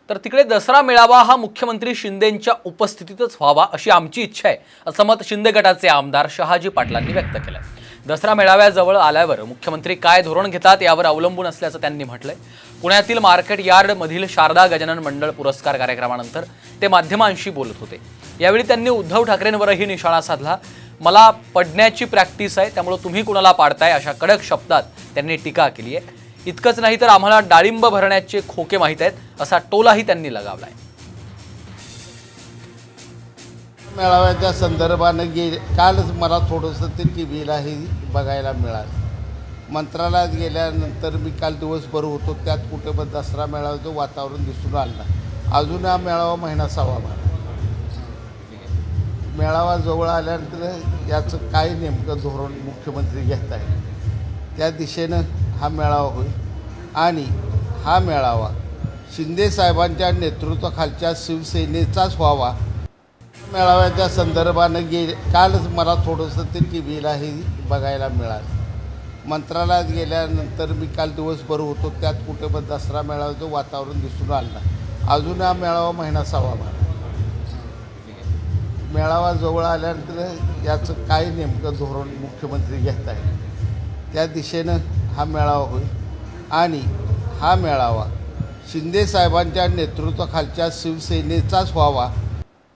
तर तिकडे दसरा मेळावा हा मुख्यमंत्री शिंदेंच्या उपस्थितीतच व्हावा अशी आमची इच्छा आहे, असं मत शिंदे गटाचे आमदार शहाजी पाटलांनी व्यक्त केलं। दसरा मेळाव्याजवळ आल्यावर मुख्यमंत्री काय धोरण घेतात यावर अवलंबून असल्याचं त्यांनी म्हटलंय। पुण्यातील मार्केट यार्ड मधील शारदा गजानन मंडळ पुरस्कार कार्यक्रमानंतर ते माध्यमांशी बोलत होते। यावेळी त्यांनी उद्धव ठाकरेंवरही निशाणा साधला। मला पडण्याची प्रॅक्टिस आहे, त्यामुळे तुम्ही कुणाला पाडताय अशा कडक शब्दात त्यांनी टीका केली आहे। इतकंच नाही तर आम्हाला डाळिंब भरण्याचे खोके माहित आहेत असा टोलाही त्यांनी लगावलाय। मेळाव्याच्या संदर्भाने कालच मला थोडंसं ते टीव्हीलाही बघायला मिळालं। मंत्रालयात गेल्यानंतर मी काल दिवसभर होतो, त्यात कुठे पण दसरा मेळाव्याचं वातावरण दिसून आलं नाही। अजून हा मेळावा महिना सव्वा महिना, मेळावा जवळ आल्यानंतर याचं काय नेमकं धोरण मुख्यमंत्री घेत आहे त्या दिशेनं हा मेळावा होईल आणि हा मेळावा शिंदे साहेबांच्या नेतृत्वाखालच्या शिवसेनेचाच व्हावा। मेळाव्याच्या संदर्भाने कालच मला थोडंसं ते टीव्हीलाही बघायला मिळालं। मंत्रालयात गेल्यानंतर मी काल दिवसभर होतो, त्यात कुठे पण दसरा मेळाव्याचं वातावरण दिसून आलं नाही। अजून हा मेळावा महिना सव्वा महिना, मेळावा जवळ आल्यानंतर याचं काय नेमकं धोरण मुख्यमंत्री घेत आहे त्या दिशेनं हा मेळावा होईल आणि हा मेळावा शिंदे साहेबांच्या नेतृत्वाखालच्या शिवसेनेचाच व्हावा